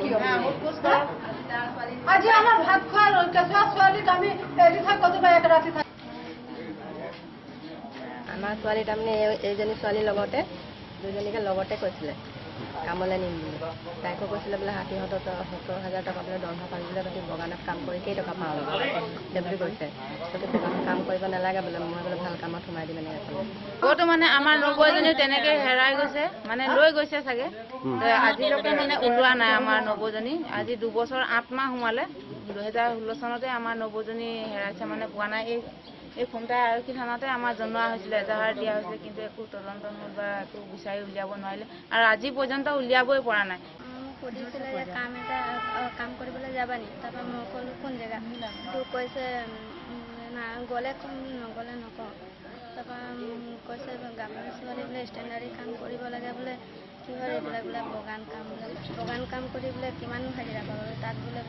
কিয় আজি আমাৰ ভাত খোৱাৰ কেঁচুৱা ছোৱালীক আমি এৰি থাক কতবা এক ৰাতি থাক আমাৰ ছোৱালী তাৰমানে এইজনী ছোৱালীৰ লগতে দুজনীকে লগতে কৈছিলে কামলৈ নিম বুলি তাইকো কৈছিলে বোলে সিহঁতৰ 70,000 টকা বোলে দৰমহা পাবলৈ গতি বাগানত কাম কৰি কেইটকা পাওঁ সেই বুলি কৈছে গতিকে বাগানত কাম কৰিব নালাগে বোলে মই বোলে ভাল কামত সোমাই দিম এনেকৈ ক'লে ক'তো মানে আমাৰ নবৌজনী তেনেকৈ হেৰাই গৈছে মানে লৈ গৈছে চাগে আজিলৈকে মানে ওলোৱা নাই আমাৰ নবৌজনী আজি 2 বছৰ 8 মাহ সোমালে 2016 চনতে আমাৰ নবৌজনী হেৰাইছে মানে পোৱা নাই এই খুমটা আৰক্ষী থানাতে আমাৰ জনোৱা হৈছিলে এজাহাৰ দিয়া হৈছিলে কিন্তু একো তদন্ত নহ'ল বা একো বিচাৰি উলিয়াব নোৱাৰিলে আৰু আজি পৰ্যন্ত উলিয়াবই পৰা নাই সুধিছিলে যে কাম কৰিবলৈ যাবা নি তাৰপৰা মই ক'লোঁ কোন জেগা তোক কৈছে না গ'লে ক'ম নগ'লে নকওঁ তাৰপৰা কৈছে গাভৰু ছোৱালী বোলে ষ্টেণ্ডাৰী কাম কৰিব লাগে বোলে কিহৰ এইবিলাক বোলে বাগান কাম কৰি বোলে কিমান হাজিৰা পাব তাত বোলে